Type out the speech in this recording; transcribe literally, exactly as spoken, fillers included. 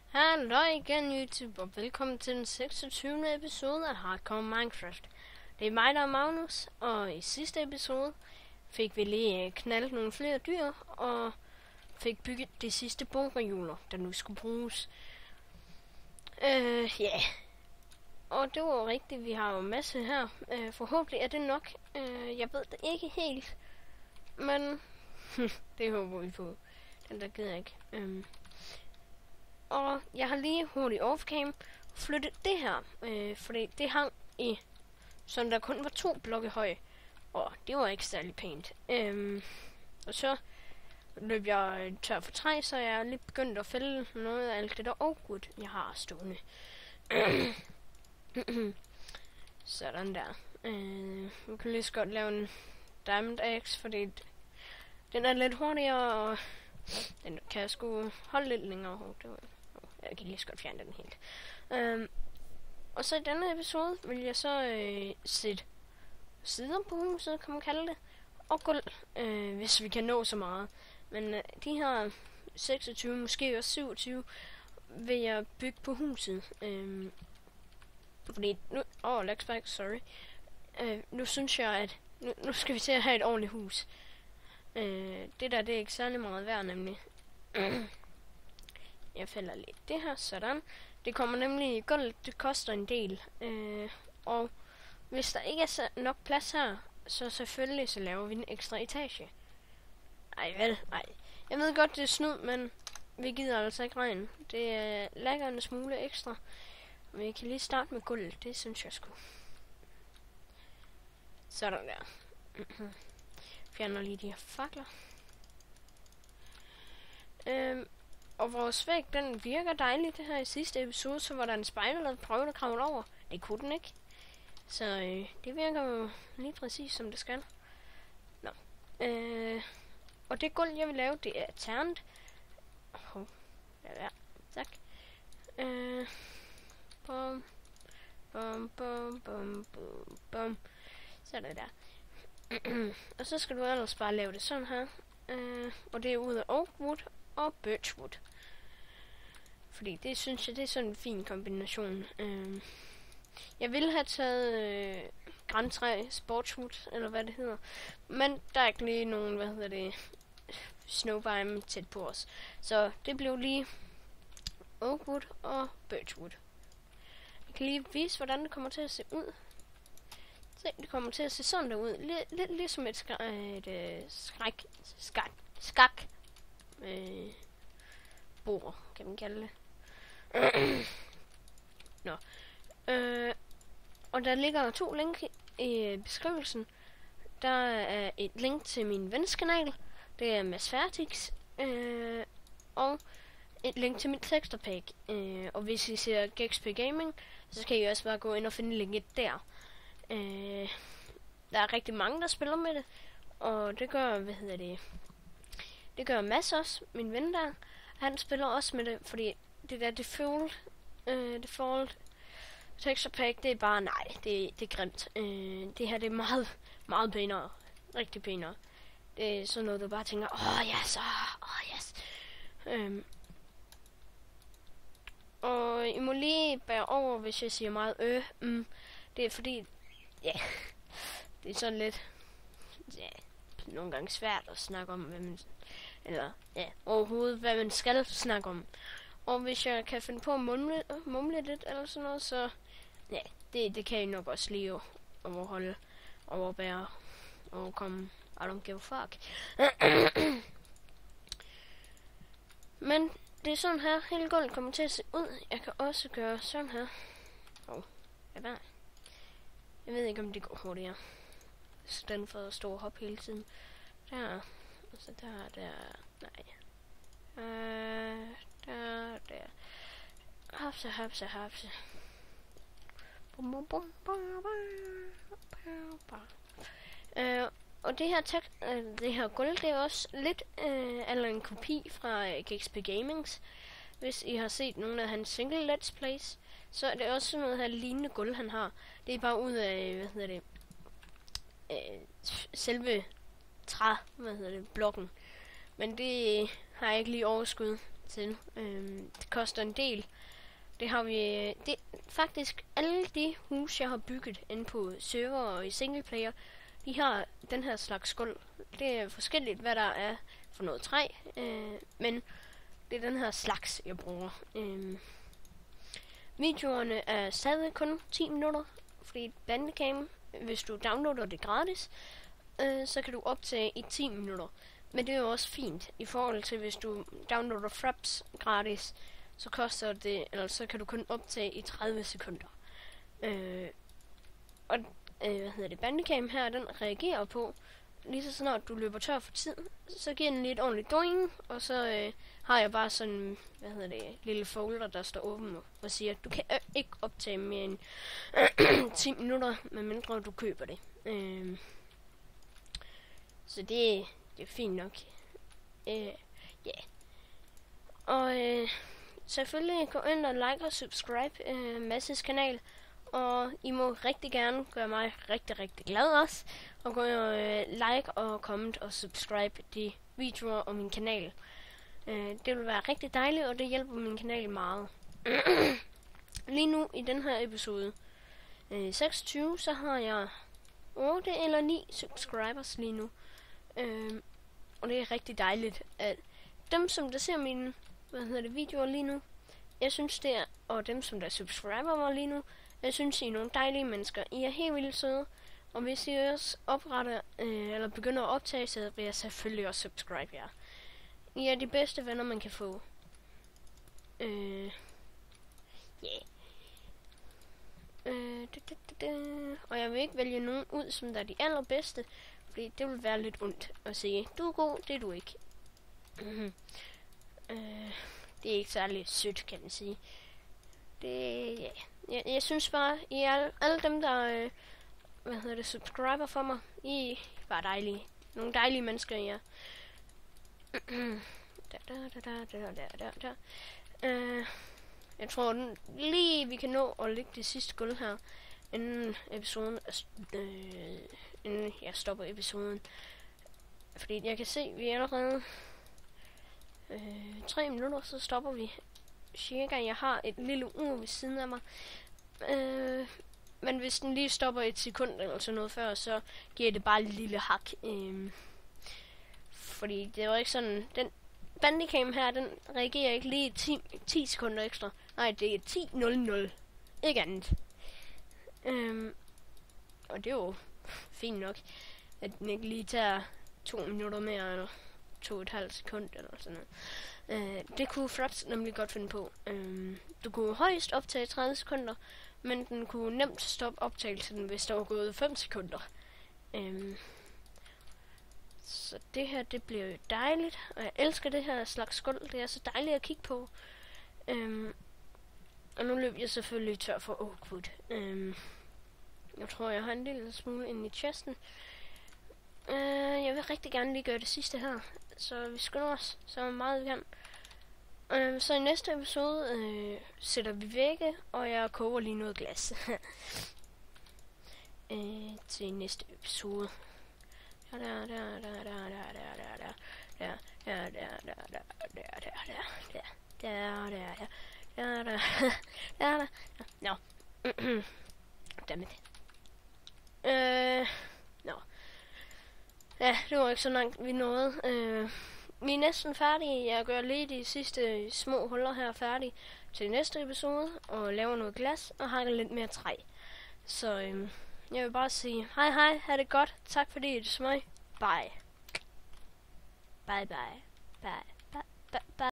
Hallo igen YouTube, og velkommen til den seksogtyvende episode af Hardcore Minecraft. Det er mig, der er Magnus, og i sidste episode fik vi lige knaldet nogle flere dyr, og fik bygget de sidste bunkerhjuler, der nu skulle bruges. Øh, ja. Yeah. Og det var rigtigt, vi har jo en masse her. Øh, forhåbentlig er det nok. Øh, jeg ved det ikke helt, men det håber vi på. Den der gider ikke. Øh. Og jeg har lige hurtigt offcam flyttet det her, øh, fordi det hang i, sådan der kun var to blokke høje, og det var ikke særlig pænt. Øhm, og så løb jeg tør for træ, så jeg er lige begyndt at fælde noget af alt det der oakwood, jeg har stående. Sådan der. Øh, vi kan lige så godt lave en diamond axe, fordi den er lidt hurtigere, og den kan jeg sgu holde lidt længere. Det var Jeg kan lige så godt fjerne den helt. Øhm, og så i denne episode vil jeg så øh, sætte sider på huset, kan man kalde det, og gulv, øh, hvis vi kan nå så meget. Men øh, de her seksogtyve, måske også syvogtyve, vil jeg bygge på huset. Øh, fordi nu... Åh, oh, Lexback, sorry. Øh, nu synes jeg, at... Nu, nu skal vi til at have et ordentligt hus. Øh, det der, det er ikke særlig meget værd, nemlig. Jeg fælder lidt det her, sådan. Det kommer nemlig i gulvet, det koster en del. Øh, og hvis der ikke er nok plads her, så selvfølgelig så laver vi en ekstra etage. Ej vel, ej. Jeg ved godt, det er snyd, men vi gider altså ikke regn. Det er lækker en smule ekstra. Men vi kan lige starte med gulvet, det synes jeg sgu. Sådan der. Fjerner lige de her fakler. Øh, Og vores væg, den virker dejligt. Det her i sidste episode, så var der en spejder, der prøvede at kravle over. Det kunne den ikke. Så øh, det virker jo lige præcis, som det skal. Nå. Øh, og det gulv, jeg vil lave, det er ternet. Oh, ja, ja, tak. Øh, bum, bum, bum, bum, bum, bum. Så er det der. Og så skal du ellers bare lave det sådan her. Øh, og det er ud af oakwood og birchwood. Fordi det synes jeg, det er sådan en fin kombination. Øh, jeg ville have taget øh, grantræ, sportswood, eller hvad det hedder. Men der er ikke lige nogen, hvad hedder det, snowbiome tæt på os. Så det blev lige oakwood og birchwood. Jeg kan lige vise, hvordan det kommer til at se ud. Se, det kommer til at se sådan der ud. Lidt, lidt ligesom et, skræk, et øh, skræk, skak, skak, øh, bord, kan man kalde det. Nå. Øh, og der ligger to link i beskrivelsen. Der er et link til min vens kanal. Det er Mads Fertix. Øh, og et link til mit teksterpack. Øh, og hvis I ser G X P Gaming, så skal I også bare gå ind og finde linket der. Øh, der er rigtig mange, der spiller med det. Og det gør, hvad hedder det... Det gør Mads også, min ven der. Han spiller også med det, fordi det der default, øh, default texture pack, det er bare, nej, det, det er grimt. Øh, det her, det er meget, meget pænere. Rigtig pænere. Det er sådan noget, du bare tænker, åh, oh, yes, åh, oh, yes. Øh, og I må lige bære over, hvis jeg siger meget øh. Mm, det er fordi, ja, yeah, det er sådan lidt, ja, yeah, nogle gange svært at snakke om, hvad man... Eller, ja, overhovedet, hvad man skal snakke om. Og hvis jeg kan finde på at mumle, mumle lidt, eller sådan noget, så... Ja, det, det kan I nok også lige overholde, overbære, overkomme. I don't give a fuck. Men det er sådan her, hele gulvet kommer til at se ud. Jeg kan også gøre sådan her. Åh, oh, hvad der? Jeg ved ikke, om det går hurtigere. I stedet for at stå og hoppe hele tiden. Der... Så der, der, nej. Øh, der, der. Hapse, hapse, hapse. Bum, bum, bum, bum, bum, bum. Øh, og det her tek, øh, det her gulv, det er også lidt øh, eller en kopi fra øh, G X P Gamings. Hvis I har set nogle af hans single let's plays, så er det også sådan noget her lignende gulv, han har. Det er bare ud af, hvad hedder det, øh, selve træ, hvad hedder det, blokken. Men det har jeg ikke lige overskud til. Øhm, det koster en del. Det har vi... Det, faktisk alle de huse, jeg har bygget inde på server og i singleplayer, de har den her slags skuld. Det er forskelligt, hvad der er for noget træ, øh, men det er den her slags, jeg bruger. Øh, videoerne er stadig kun ti minutter, fordi Bandicam, hvis du downloader det gratis, øh, så kan du optage i ti minutter. Men det er jo også fint, i forhold til hvis du downloader Fraps gratis, så koster det, eller så kan du kun optage i tredive sekunder. Øh, og øh, hvad hedder det, Bandicam her, den reagerer på, lige så snart du løber tør for tid, så giver den lige et ordentligt doing, og så øh, har jeg bare sådan, hvad hedder det, lille folder, der står åben og siger, du kan øh, ikke optage mere end øh, ti minutter, medmindre du køber det. Øh, så det, det er fint nok. Øh, ja. Yeah. Og øh, selvfølgelig gå ind og like og subscribe øh, Masses kanal. Og I må rigtig gerne gøre mig rigtig, rigtig glad også. Og gå og øh, like og comment og subscribe de videoer og min kanal. Øh, det vil være rigtig dejligt, og det hjælper min kanal meget. Lige nu i den her episode øh, seksogtyve, så har jeg otte eller ni subscribers lige nu. Øh, og det er rigtig dejligt, at dem, som der ser mine hvad hedder det, videoer lige nu, jeg synes det er, og dem, som der subscriber mig lige nu, jeg synes, I er nogle dejlige mennesker. I er helt vildt søde. Og hvis I også opretter, øh, eller begynder at optage, så vil jeg selvfølgelig også subscribe jer. I er de bedste venner, man kan få. Øh, yeah. øh, da, da, da, da. Og jeg vil ikke vælge nogen ud, som der er de allerbedste, fordi det vil være lidt ondt at sige, du er god, det er du ikke. Mm-hmm. øh, det er ikke særlig sødt, kan man sige. Det, ja. Jeg, jeg synes bare, I alle, alle dem, der øh, hvad hedder det, subscriber for mig, I er bare dejlige. Nogle dejlige mennesker, I er. da, da, da, da, da, da, da, da. Uh, jeg tror lige, vi kan nå at lægge det sidste gulv her, inden episoden, øh, inden jeg stopper episoden. Fordi jeg kan se, vi er allerede øh, tre minutter, så stopper vi. Cirka, jeg har et lille ur ved siden af mig. Øh, men hvis den lige stopper et sekund eller sådan noget før, så giver det bare et lille hak. Øh, fordi det var ikke sådan, den Bandicam her, den reagerer ikke lige ti, ti sekunder ekstra. Nej, det er ti nul nul. Ikke andet. Øh, og det er jo fint nok, at den ikke lige tager to minutter mere, eller to og et halvt sekund, eller sådan noget. Uh, det kunne Fraps nemlig godt finde på. Uh, du kunne højst optage tredive sekunder, men den kunne nemt stoppe optagelsen, hvis der var gået fem sekunder. Uh, så det her, det bliver jo dejligt, og jeg elsker det her slags skuld. Det er så dejligt at kigge på. Uh, og nu løb jeg selvfølgelig tør for oakwood. Uh, jeg tror, jeg har en lille smule inde i chesten. Uh, jeg vil rigtig gerne lige gøre det sidste her, så vi skynder os så meget vi kan. Uh, så i næste episode uh, sætter vi vægge, og jeg koger lige noget glas. uh, til næste episode. Der der der der der der der der der der der der der der der der der der der no. Dammit. Øh, no. Ja, det var ikke så langt vi nåede. Øh, vi er næsten færdige. Jeg gør lige de sidste små huller her færdige til næste episode, og laver noget glas og har lidt mere træ. Så øh, jeg vil bare sige hej hej, ha' det godt. Tak fordi du så mig. Bye. Bye bye. Bye. Bye. Bye. Bye.